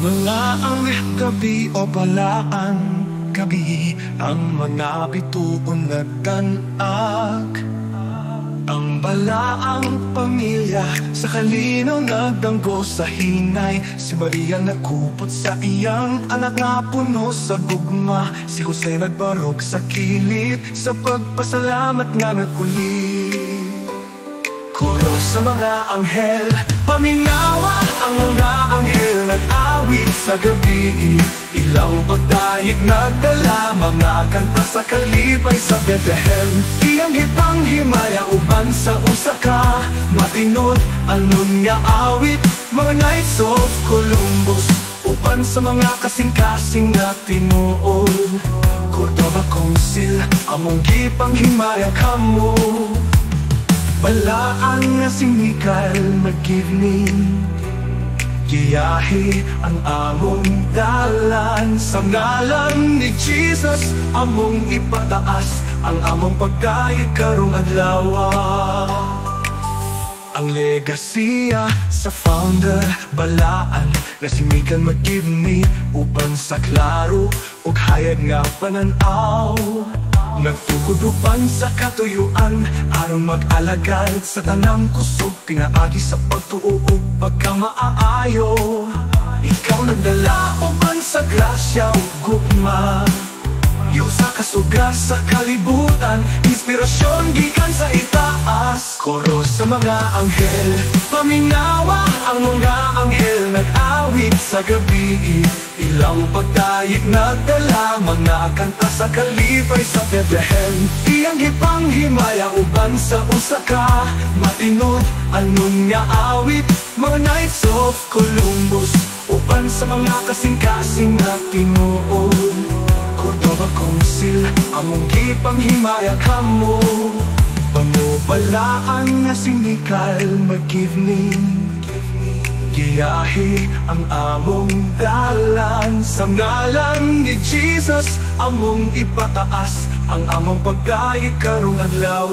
Sumalaang gabi o balaang gabi, ang mga bituon nagdanag. Ang balaang pamilya sa kalinaw nagdanggo sa hinay. Si Maria nagkupot sa iyang anak na puno sa gugma. Si Jose nagbarog sa kilid sa pagpasalamat nga nagkulit. Koro sa mga anghel, paminawa ang mga anghel nag-awit sa gabi. Ilang pagdayeg nagdala, mga kanta sa kalipay sa Bethlehem. Iyang hipanghimaya uban sa usaka, matinod anon nga awit, mga Knights of Columbus. Uban sa mga kasing-kasing na tinuod, Cordova Council, among gipanghimaya kamo. Balaan nga sinikal mag-evening, giyahi ang among dalan. Sa ngalan ni Jesus, among ipataas ang among pagdayeg karong adlaw. Ang legasiya sa founder balaan nga simikan mag-evening, uban sa klaro ug hayag nga pananaw. Nagtukudupan sa katuyuan aron mag-alagad sa tanang kusog, pinaagi sa pagtuo ug pagkamaayo. Ikaw nagdala uban sa grasya ug gugma, sa kasuga sa kalibutan, inspirasyon gikan sa itaas. Koro sa mga anghel, paminawa ang mga anghel nag-awit sa gabi. Ilang pagdayeg nagdala, mga kanta sa kalipay sa Bethlehem. Iyang gipanghimaya uban sa usaka, matinod anon nga awit, mga Knights of Columbus. Uban sa mga kasing-kasing na tinuod, Cordova Council, among gipanghimaya kamo. Panubalaan nga sinikal mag-evening, giyahi ang among dalan. Sa ngalan ni Jesus, among ipataas ang among pagdayeg karong adlaw.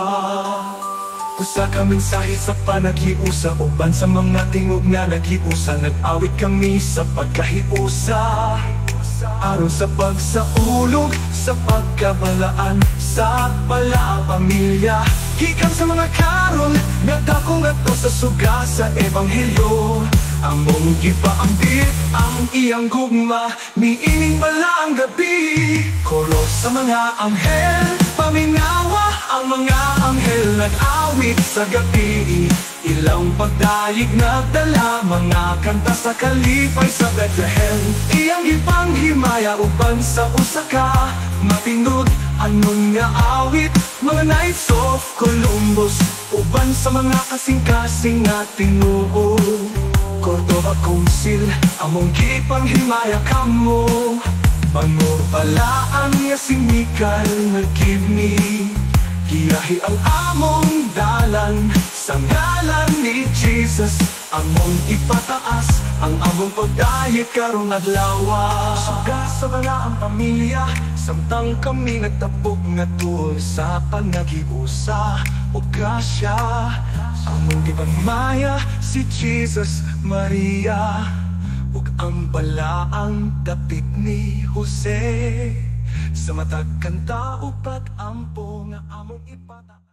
Usa ka mensahe sa panagiusa, uban sa mga tingog nga nagiusa. Nag-awit kami sa pagkahiusa, aron sa pagsaulog, sa pagkabalaan, sa pamilya. Gikan sa mga karol, nagdakong ato sa suga sa ebanghelyo. Among gipaambit ang iyang gugma, niining balaang gabi. Koro sa mga anghel, paminawa ang mga anghel nag-awit sa gabi. Ilang pagdayeg nagdala, mga kanta sa kalipay sa Bethlehem. Iyang gipanghimaya uban sa usaka, matinod anon nga awit, mga Knights of Columbus. Uban sa mga kasing-kasing na tinuod, Cordova Council, among gipanghimaya kamo. Panubalaan nga sinikal mag-evening, giyahi ang among dalan. Sa ngalan ni Jesus, among ipataas ang among pagdayeg karong adlaw. Suga sa mga ang pamilya, samtang kami nagtapog nga tuol sa panagiusa o grasya. Among gipanghimaya si Jesus, Maria, ug ang balaang dapit ni Jose. Sa matag kanta o pag-ampo nga among ipataas.